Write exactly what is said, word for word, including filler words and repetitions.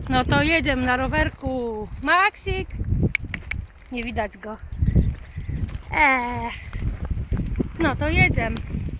No to jedziemy na rowerku. Maksik! Nie widać go. Eee. No to jedziemy.